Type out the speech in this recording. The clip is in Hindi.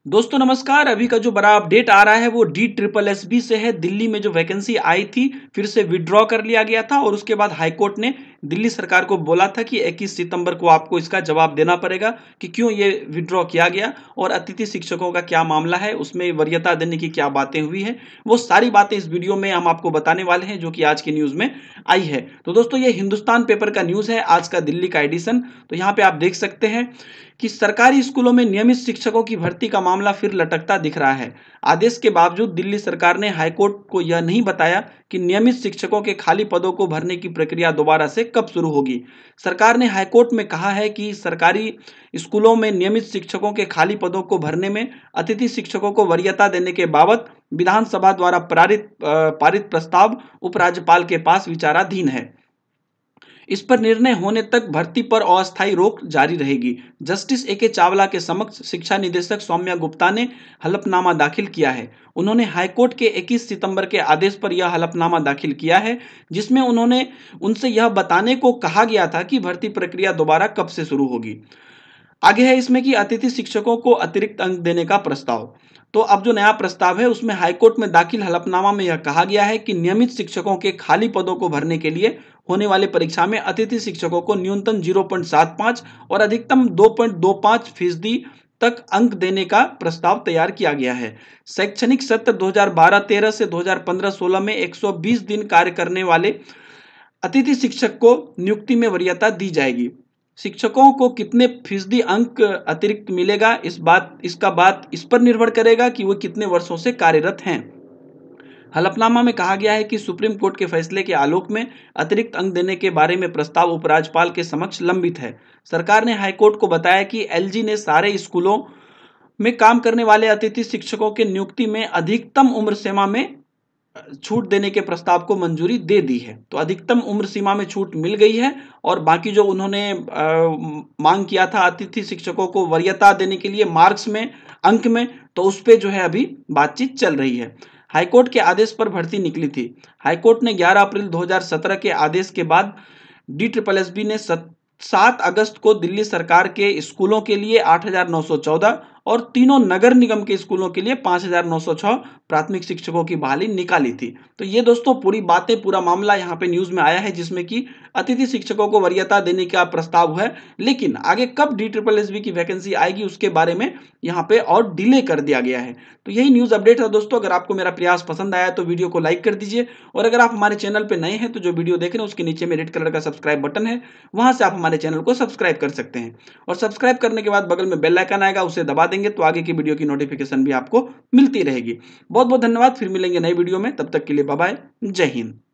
दोस्तों नमस्कार। अभी का जो बड़ा अपडेट आ रहा है वो DSSB से है। दिल्ली में जो वैकेंसी आई थी फिर से विड्रॉ कर लिया गया था और उसके बाद हाईकोर्ट ने दिल्ली सरकार को बोला था कि 21 सितंबर को आपको इसका जवाब देना पड़ेगा कि क्यों ये विड्रॉ किया गया और अतिथि शिक्षकों का क्या मामला है, उसमें वरीयता देने की क्या बातें हुई है। वो सारी बातें इस वीडियो में हम आपको बताने वाले हैं जो कि आज की न्यूज़ में आई है। तो दोस्तों ये हिंदुस्तान पेपर का न्यूज़ है, आज का दिल्ली का एडिशन। तो यहाँ पे आप देख सकते हैं कि सरकारी स्कूलों में नियमित शिक्षकों की भर्ती का मामला फिर लटकता दिख रहा है। आदेश के बावजूद दिल्ली सरकार ने हाईकोर्ट को यह नहीं बताया कि नियमित शिक्षकों के खाली पदों को भरने की प्रक्रिया दोबारा से कब शुरू होगी। सरकार ने हाईकोर्ट में कहा है कि सरकारी स्कूलों में नियमित शिक्षकों के खाली पदों को भरने में अतिथि शिक्षकों को वरीयता देने के बाबत विधानसभा द्वारा पारित प्रस्ताव उपराज्यपाल के पास विचाराधीन है। इस पर निर्णय होने तक भर्ती पर अस्थायी रोक जारी रहेगी। जस्टिस ए के चावला के समक्ष शिक्षा निदेशक सौम्या गुप्ता ने हलफनामा दाखिल किया है। उन्होंने हाईकोर्ट के 21 सितंबर के आदेश पर यह हलफनामा दाखिल किया है, जिसमें उन्होंने उनसे यह बताने को कहा गया था कि भर्ती प्रक्रिया दोबारा कब से शुरू होगी। आगे है इसमें कि अतिथि शिक्षकों को अतिरिक्त अंक देने का प्रस्ताव। तो अब जो नया प्रस्ताव है उसमें हाईकोर्ट में दाखिल हलफनामा में यह कहा गया है कि नियमित शिक्षकों के खाली पदों को भरने के लिए होने वाली परीक्षा में अतिथि शिक्षकों को न्यूनतम 0.75 और अधिकतम 2.25% तक अंक देने का प्रस्ताव तैयार किया गया है। शैक्षणिक सत्र 2012-13 से 2015-16 में 120 दिन कार्य करने वाले अतिथि शिक्षक को नियुक्ति में वरीयता दी जाएगी। शिक्षकों को कितने फीसदी अंक अतिरिक्त मिलेगा, इसका बात इस पर निर्भर करेगा कि वो कितने वर्षों से कार्यरत हैं। हलफनामा में कहा गया है कि सुप्रीम कोर्ट के फैसले के आलोक में अतिरिक्त अंक देने के बारे में प्रस्ताव उपराज्यपाल के समक्ष लंबित है। सरकार ने हाईकोर्ट को बताया कि एलजी ने सारे स्कूलों में काम करने वाले अतिथि शिक्षकों के नियुक्ति में अधिकतम उम्र सीमा में छूट देने के प्रस्ताव को मंजूरी दे दी है। तो अधिकतम उम्र सीमा में छूट मिल गई है और बाकी जो उन्होंने मांग किया था अतिथि शिक्षकों को वरीयता देने के लिए मार्क्स में, अंक में, तो उस पर जो है अभी बातचीत चल रही है। हाईकोर्ट के आदेश पर भर्ती निकली थी। हाईकोर्ट ने 11 अप्रैल 2017 के आदेश के बाद DSSB ने 7 अगस्त को दिल्ली सरकार के स्कूलों के लिए 8,914 और तीनों नगर निगम के स्कूलों के लिए 5,906 प्राथमिक शिक्षकों की बहाली निकाली थी। तो ये दोस्तों पूरी बातें, पूरा मामला यहाँ पे न्यूज में आया है, जिसमें कि अतिथि शिक्षकों को वरीयता देने का प्रस्ताव है, लेकिन आगे कब DSSB की वैकेंसी आएगी उसके बारे में यहाँ पे और डिले कर दिया गया है। तो यही न्यूज अपडेट है दोस्तों। अगर आपको मेरा प्रयास पसंद आया तो वीडियो को लाइक कर दीजिए और अगर आप हमारे चैनल पर नए हैं तो जो वीडियो देख रहे हैं उसके नीचे में रेड कलर का सब्सक्राइब बटन है, वहां से आप हमारे चैनल को सब्सक्राइब कर सकते हैं और सब्सक्राइब करने के बाद बगल में बेल आइकन आएगा, उसे दबा देंगे तो आगे की वीडियो की नोटिफिकेशन भी आपको मिलती रहेगी। बहुत बहुत धन्यवाद। फिर मिलेंगे नई वीडियो में, तब तक के लिए बाय बाय। जय हिंद।